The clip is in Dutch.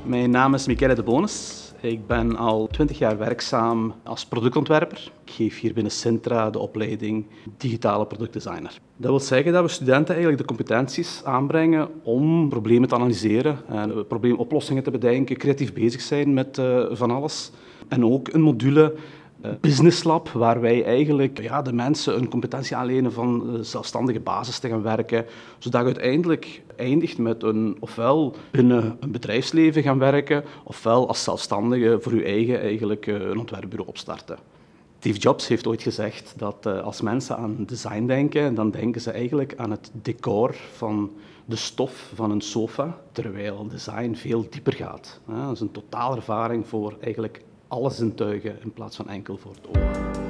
Mijn naam is Michele de Bonis. Ik ben al 20 jaar werkzaam als productontwerper. Ik geef hier binnen Sintra de opleiding digitale productdesigner. Dat wil zeggen dat we studenten eigenlijk de competenties aanbrengen om problemen te analyseren, probleemoplossingen te bedenken, creatief bezig zijn met van alles. En ook een module Business Lab, waar wij eigenlijk de mensen een competentie aanlenen van zelfstandige basis te gaan werken, zodat je uiteindelijk eindigt met ofwel binnen een bedrijfsleven gaan werken, ofwel als zelfstandige voor je eigen een ontwerpbureau opstarten. Steve Jobs heeft ooit gezegd dat als mensen aan design denken, dan denken ze eigenlijk aan het decor van de stof van een sofa, terwijl design veel dieper gaat. Dat is een totaalervaring voor eigenlijk alle zintuigen in plaats van enkel voor het oog.